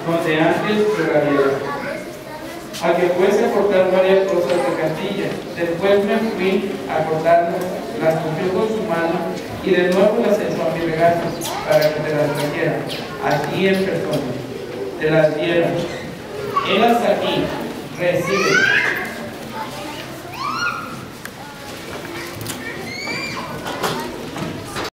donde antes lloraría. A que fuese a cortar varias cosas de Castilla. Después me fui a cortarlas, las cogió con su mano y de nuevo las echó a mi regazo para que te las trajera, aquí en persona. Te las dieron. Helas aquí, recibe.